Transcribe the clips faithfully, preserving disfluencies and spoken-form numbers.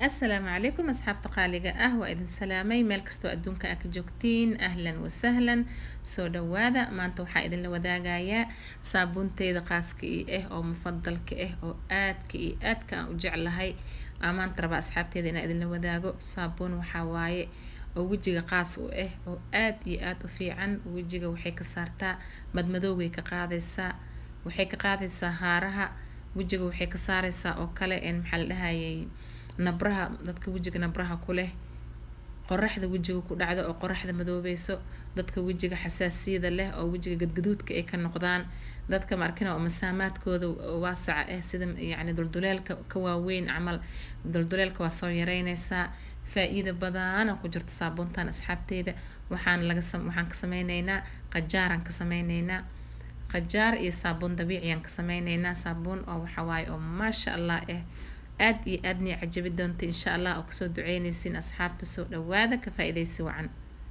السلام عليكم أصحاب تقاليقة أه وإذن سلامي مeel kastoo adduunka aa ka joogtiin ahlan wasahlan soo dhawaada maanta waxaa idinla wadaagayaa saabuunteyda qaaska ii ah oo mufadalka ah oo aadka iyo aadka aan u jeclahay aa maanta rabaa asxaabteeda inaan idinla wadaago saabuun waxaa waaye oo wejiga qaas u ah oo aad iyo aad u fiican wejiga waxay ka saartaa madmadowgay ka qaadaysaa waxay ka qaadaysaa haaraha wejiga waxay ka saaraysaa oo kale een maxaa la dhahayay nabraha dadka wejiga nabraha ku leh qoraxda wejiga ku dhacdo oo qoraxda madoobayso dadka wejiga xasaasiyada leh oo wejiga gadgaduudka ay ka noqdaan dadka markina oo masaamaadkooda waasaca ah sida yacni dulduleelka ka waaweyn camal dulduleelka waa soo yareynaysaa faa'iido badan oo ku jirta saabuuntan asxaabteeda waxaan laga waxaan ka sameynaynaa qajaaraan ka sameynaynaa qajaar iyo saabuun dabiici aan ka sameynaynaa saabuun oo waxa waaye oo maasha Allah ah aad iyo aadni cajabi doonta insha Allah oo kasoo duceynaysiin asxaabta soo dhawaada ka faa'iideysi wacan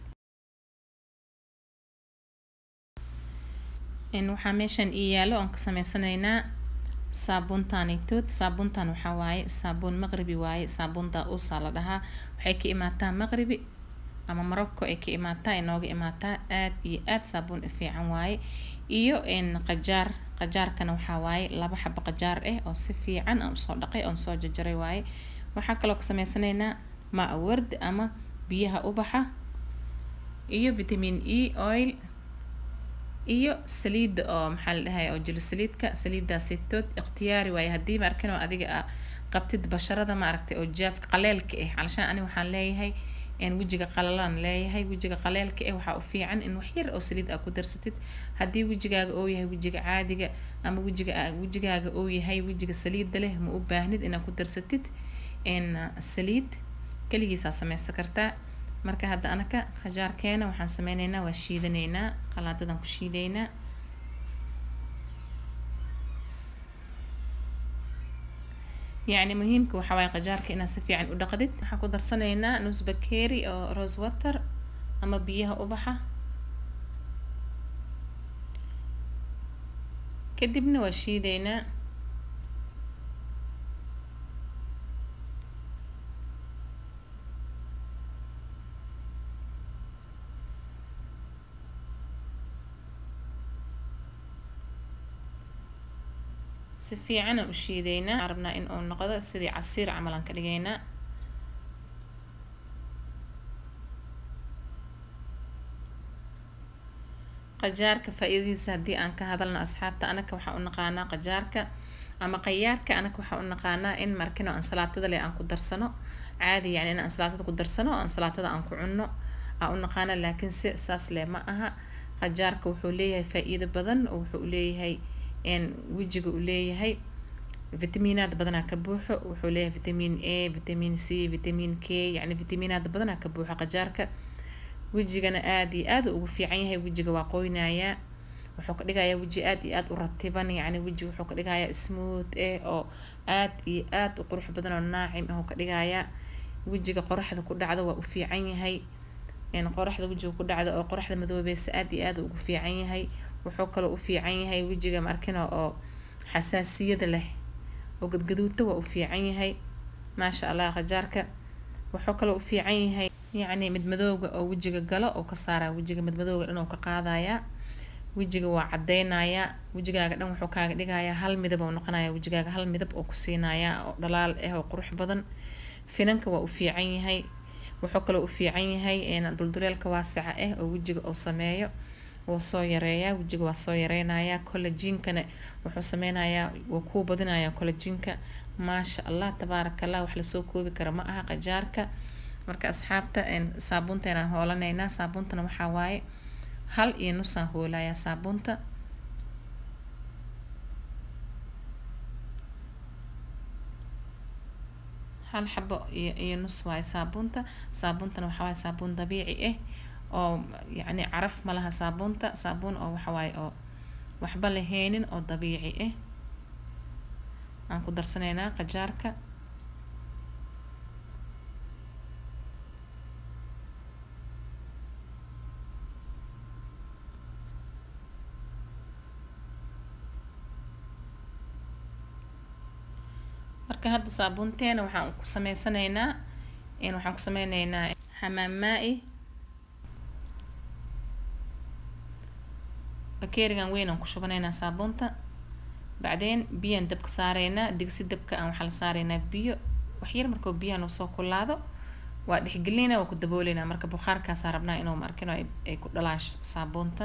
in waxa meeshan ii yaalo aan ka sameysanaynaa saabuuntanitood saabuuntan waxa waaye saabuun maqribi waaye saabuunta uusa la dhahaa waxay ka imaataa maqribi ama Morocco ay ka imaataa inooga imaataa aad iyo aad saabuun fiican waaye iyo in qajaar qajaarkana waxa waaye laba xabo qajaar ah oo si fiican aan soo dhaqay oo soo jajaray waaye waxa kale oo ka sameysanaynaa ma ward ama biyaha ubaxa iyo vitamin E oil iyo saliid oo maxaa la dhahay oo jil saliidka saliidaasi tood ikhtiyaari waaye hadii markan oo adiga qabtid basharada ma aragtay oo jaafka qaleelka ah calashaan ani waxaan leeyahay in wejiga qalalan leeyahay wejiga qaleelka ah waxa u fiican in wax yar oo saliid ah ku darsatid hadii wejigaaga oo yahay wejiga caadiga ama wejiga wejigaaga oo yahay wejiga saliida leh ma u baahnid inaad ku darsatid in saliid kaligiisa sameysan kartaa marka hadda anaka qajaarkeena waxaan sameynaynaa waa shiidanaynaa qalaadadan ku shiidaynaa يعني مهمك وحواي قجارك إنها سفي عن ودقدت حكو درسنا نص بكيري أو روز واتر أما بيها أبحة كدبنا وشيدينا سفي عنا وشيدينا عربنا إن أو نقضى سدي عصير عملا كدينا قجارك فايديس هدي أنك هذا لنا أصحابته أنا كوحا نقانا قجارك أما قيارك أنا كوحا نقانا إن مركنا أن صلاة اللي أنكو درسنو عادي يعني أن صلاة كو درسنو أن صلاة أنكو عنو أو نقانا لكن ساس لي معها قجارك وحوليه فايدة بدن وحوليه إن وجهه وليه فيتامينات بدنا كبوحه وحوليه فيتامين A فيتامين C فيتامين K يعني فيتامينات بدنا كبوحه قجارك وجهنا آدي آد وفي عينه وجهه واقوينايا وحق دغايا وجه آد آد ورتبان يعني وجهه وحق دغايا سموث إيه أو آد آد وقروح بدنا ناعم أو كدغايا وجهه قرحده ku dhacdo waa u fiican yahay in qoraxda wejiga ku dhacdo oo qoraxda madoobaysa aad iyo aad ugu fiican yahay wuxuu kale u fiican yahay wejiga markina oo xasaasiyada leh oo gadgaduudta waa u fiican yahay maasha Allah qajaarka wuxuu kale u fiican yahay yacni mid madowga oo wejiga galo oo ka saara wejiga mid madowga dhan oo ka qaadaya wejiga waa cadeynaya wejigaaga dhan wuxuu kaaga dhigayaa hal midab oo noqonaya wejigaaga hal midab oo ku siinaya oo dhalaal ah oo qurux badan finanka waa u fiican yahay wuxuu kale u fiican yahay in dulduleelka waasaca ah oo wejiga uu sameeyo oo soo yareeyaa wejiga waa soo yareynayaa collagen-kana wuxuu sameynayaa oo ku badinayaa collagen-ka maasha Allah tabaarakallah wax la soo koobi kara ma aha qajaarka marka asxaabta in saabuunteena hoolanayna saabuuntana waxa waaye hal iyo nus aan hoolaya saabuunta hal xabo iyo nus waaye saabuunta saabuuntana waxa waaye saabuun dabiici ah oo يعني عرف ملها صابونتا صابون او وحواي او waxba laheenin oo dabiici ah aan ku darsanayna qajaarka marka marka hadda saabuunteena waxaan ku sameysanaynaa in waxaan ku sameynaynaa xamaam maa'i. bakeerigan weyn aan ku shubanaynaa saabuunta, bacdeen biyaan dabka saaraynaa. digsi dabka aan waxaa la saaraynaa biyo wax yar. markuu biyaha noo soo kulaado waa dhexgelinaynaa, waa ku dabooleynaa. marka bukhaarkaasaan rabnaa inuu markino ay ku dhalaasho saabuunta.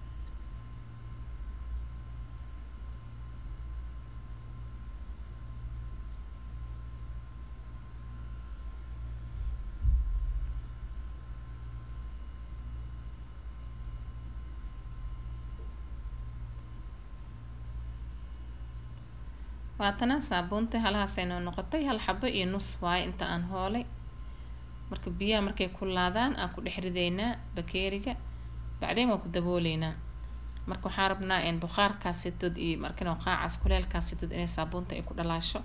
waatana saabuunta halahaasay noo noqotay. hal xabo iyo nus waaye inta aan hoolay. marka biyaha markay kulaadaan aan ku dhex ridaynaa bakeeriga, bacdeen waa ku dabooleynaa. marka waxaa rabnaa in bukhaarkaasitood iyo markino qaacas kuleelkaasitood inay saabuunta ay ku dhalaasho.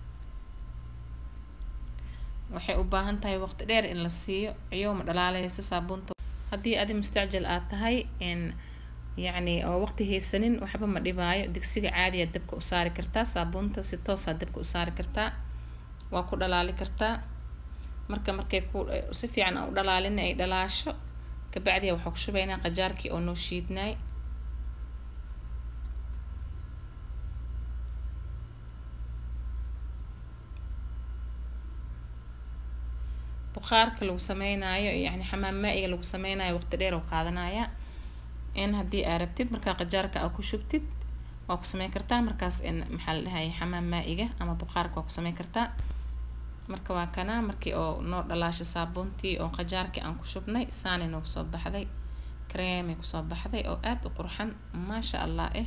waxay u baahan tahay waqti dheer in la siiyo, ciyow ma dhalaaleyso saabuunta. haddii adi mustacjal aad tahay in yacni oo waqti haysanin waxba ma dhibaayo, digsiga caadiya dabka u saari kartaa. saabuunta si toos ah dabka u saari kartaa, waa ku dhalaali kartaa. marka markay ku si fiican u dhalaalin ay dhalaasho ka bacdi waxa ku shubaynaa qajaarkii oo noo shiidnay. bukhaarka lagu sameynayo yacni xamaam maa'iga lagu sameynayo waqti dheer oo qaadanaya. in haddii aad rabtid markaa qajaarka aad ku shubtid waa ku sameyn kartaa. markaas in maxaa la dhahay xamaam maa'iga ama bukhaarka waa ku sameyn kartaa. marka waa kana markii oo noo dhalaasho saabuuntii oo qajaarkii aan ku shubnay saani noogu soo baxday, kareemay kusoo baxday oo aad u qurxan maasha allah eh.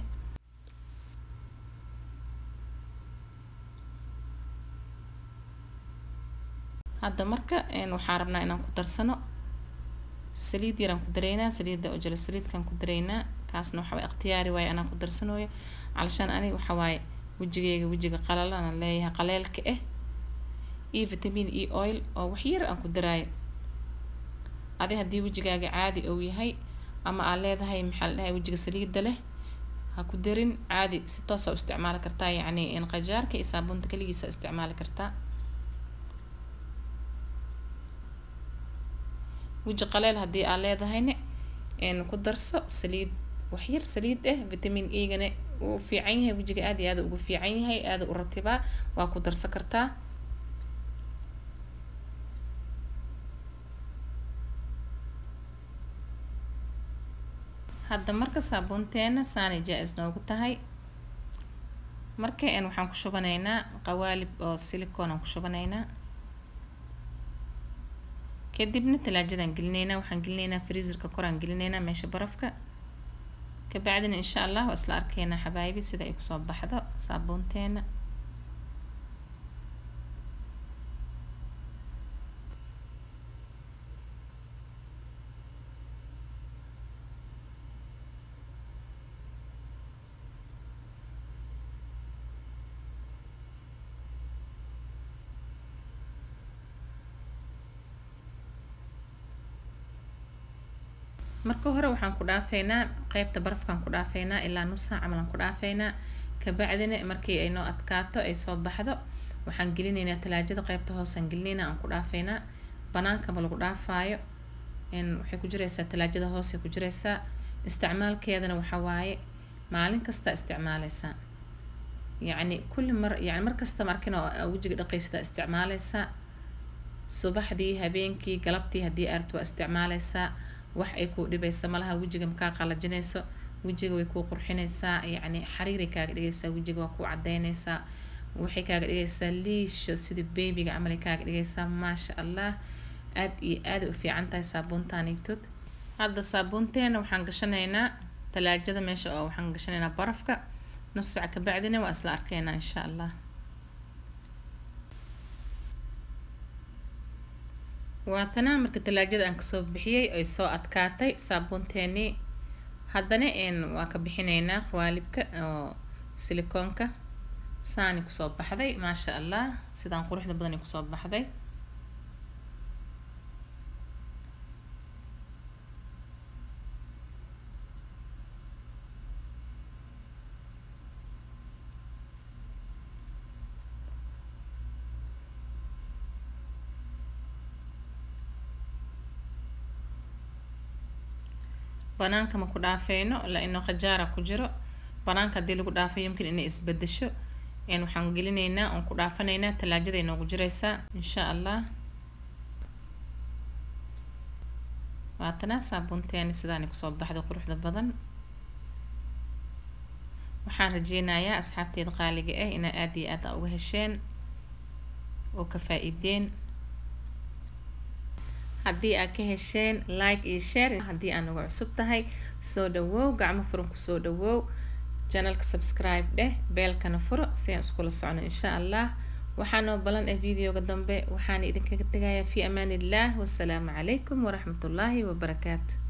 hadda marka in waxaan rabnaa inaan ku darsano saliid yaraan ku dareynaa. saliidda oo jala saliidkaan ku dareynaa, kaasna waxa waaye ikhtiyaari waaye anaan ku darsanooyo calashaan aniga waxa waaye wejigeyga wejiga qalalan aan leeyahay qaleelka eh iyo vitamin E oil oo wax yar aan ku daraayo. adi haddii wejigaaga caadi uu yahay ama aad leedahay maxaa la dhahay wejiga saliidda leh ha ku darin, caadi si toos ah u isticmaali kartaa. yacni in qajaarka iyo saabuunta kaligiisa isticmaali kartaa. weji qaleel haddii aad leedahayna in ku darso saliid wax yar saliid eh. vitamin E gana uu fiican yahay wejiga aad iyo aad ugu fiican yahay, aad u ratibaa, waa ku darsan kartaa. hadda marka saabuunteena saani jaa-is noogu tahay. marka in waxaan ku shubanaynaa qawaalib oo silicone aan ku shubanaynaa, kadibna talaajadan gelinaynaa. waxaan gelinaynaa freezerka koraan gelinaynaa meesha barafka. ka bacdina insha allah waa isla arkaynaa xabaayibi sida ay kusoo baxdo saabuunteena. marka hore waxaan ku dhaafeynaa qaybta barafkaan ku dhaafeynaa ilaa nus saac camal aan ku dhaafeynaa. ka bacdina markii ay noo adkaato ay soo baxdo waxaan gelinaynaa talaajada qaybta hoosaan gelinaynaa aan ku dhaafeynaa. banaanka ma lagu dhaafaayo, in waxay ku jiraysaa talaajada hoose ku jiraysaa. isticmaalkeedana waxa waaye maalin kasta isticmaalaysaa, yacni kulli mar yacni mar kasta markina wejiga dhaqaysa isticmaalaysaa. subaxdii, habeenkii, galabtii haddii aad waa isticmaalaysaa. wax ay ku dhibaysa malaha, wejiga markaa qalajinayso wejiga way ku qurxinaysaa. yacni xariiray kaaga dhigaysaa, wejiga waa ku cadeynaysaa, waxay kaaga dhigaysaa liisho sida babyga camal ay kaaga dhigaysaa maasha allah. aad iyo aad u fiican tahay saabuuntaanitood. hadda saabuunteena waxaan gashanaynaa talaajada meesha oo waxaan gashanaynaa barafka nus saac ka bacdina waa isla arkaynaa insha allah. waatana marka talaajada aan kasoo bixiyay ay soo adkaatay saabuunteeni. haddana een waa ka bixinaynaa qawaalibka oo silikoonka. saani kusoo baxday maasha allah, sidaan quruxda badan ay kusoo baxday. banaanka ma ku dhaafeyno laano qajaara ku jiro banaanka hadii lagu dhaafo yumkin inay isbedesho een waxaan gelinaynaa oo ku dhaafanaynaa talaajada inoogu jiraysa insha Allah waatana saabuunteena sidaan ku soo baxdo quruxda badan waxaan rajeynayaa asxaabteeda qaaliga ah in aad iyo aad uga hesheen oo ka faa'iideen haddii aad ka hesheen like iyo share haddii aan ugu cusub tahay soo dhawow gacmo furan ku soo dhawow channelka subscribe dheh beelkana furo si aan iskula socono insha Allah waxaan oo balan ee videoga dambe waxaan idinkaga tagayaa fi amaanillah wassalaamu calaykum waraxmatullaahi wabarakaatuh